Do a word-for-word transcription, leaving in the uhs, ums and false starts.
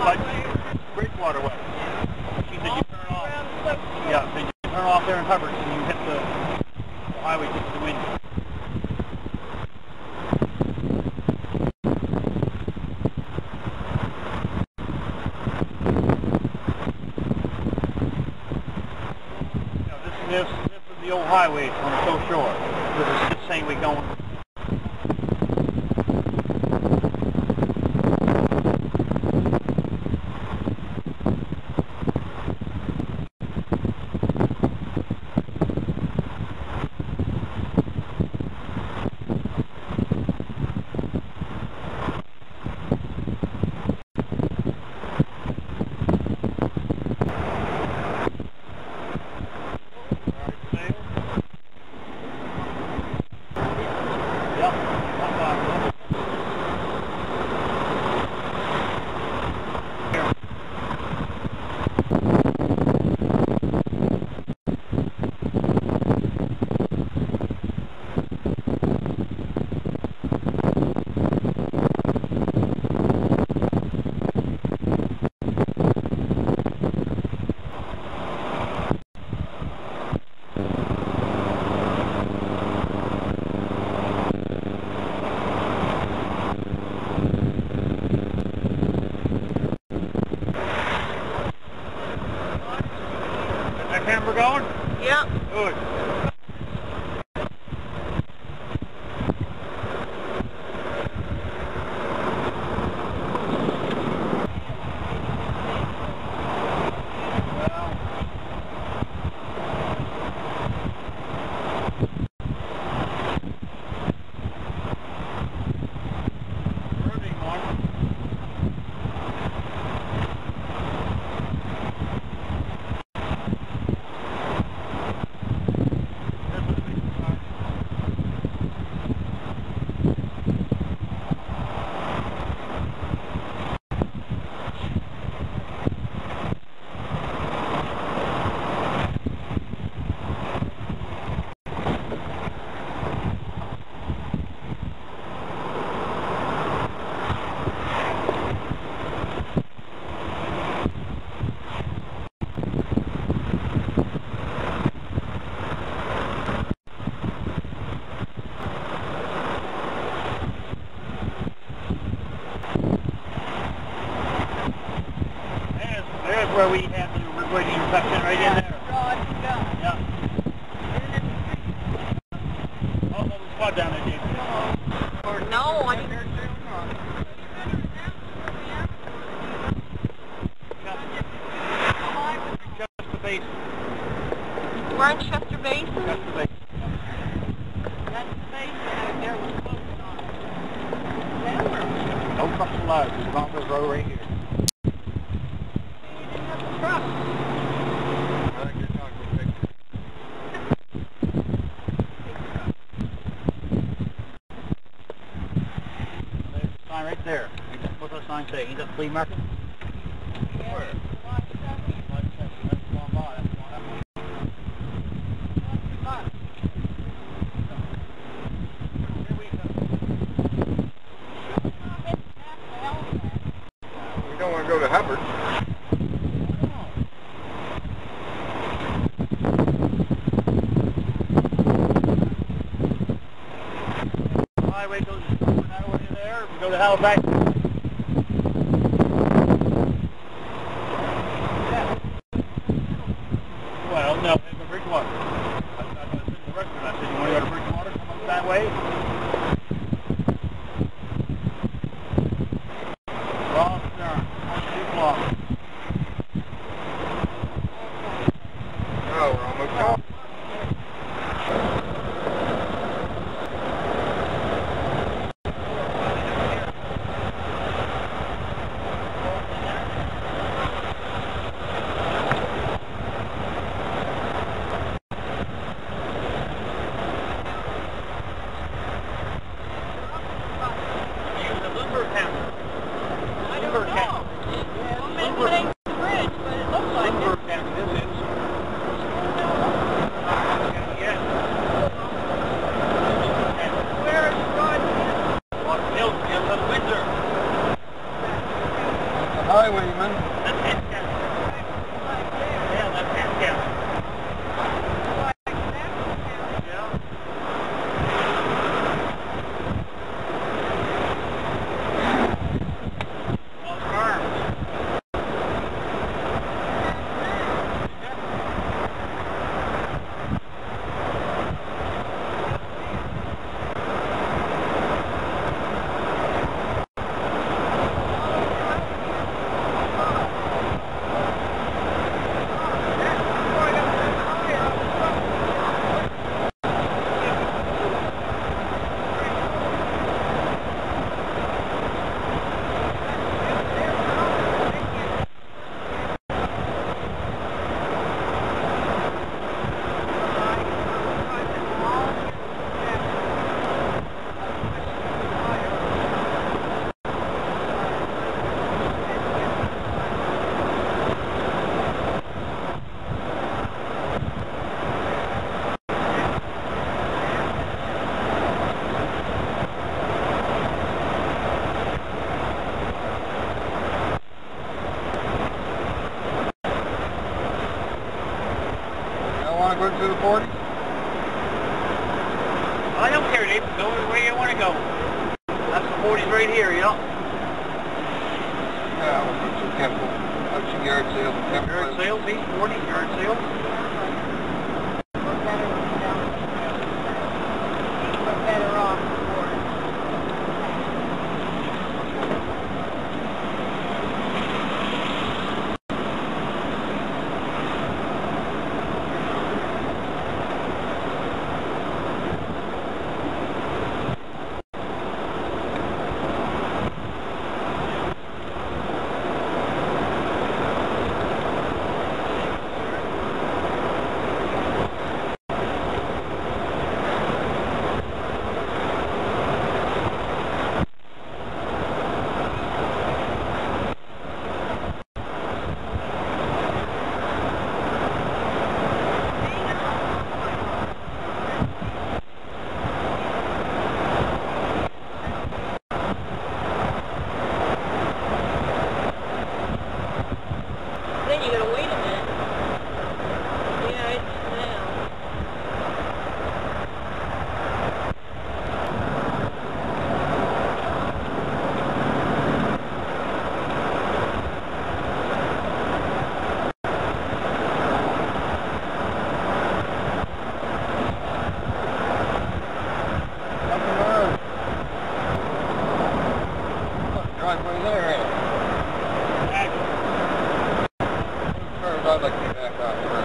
But Bridgewater way. She said you turn off. Yeah, so you turn off there in Hubbard and you hit the, the highway just to the wind. This, this is the old highway on the South Shore. This is the same way going. Camera going? Yep. Good. There's where we have the road intersection right in there. Yeah. Oh, there's a spot down there, David. Or no, I didn't. Chester Basin. We're in Chester Basin? Chester Basin. That's the basin out there was closed on. No trucks allowed. There's not this road right here. Truck. I think you're talking about big. There's a sign right there. What's that sign say? Is that flea market? Yeah. Where? That's going by. That's going that way. Here we go. We don't want to go to Hubbard. Highway goes that way there. We go to Halifax. Yeah. Well, no, it's a Bridgewater. I, I, I said to the restaurant, I said, you want to go to Bridgewater? Come up that way. Ross Stern, two blocks. Oh, we're almost out. highwayman. That's Hens County. Yeah, that's Hens County. Yeah. Well, farms. Want to go to the forty? I don't care, Dave. Go where you want to go. That's the forties right here, you know? Yeah, we'll put some temple. Have some yard sales. Yard sales, East forty, yard sales. We're better off for it. Then you gotta wait a minute. Yeah, it's now. Nothing wrong. What driveway there? I'd like to get back out.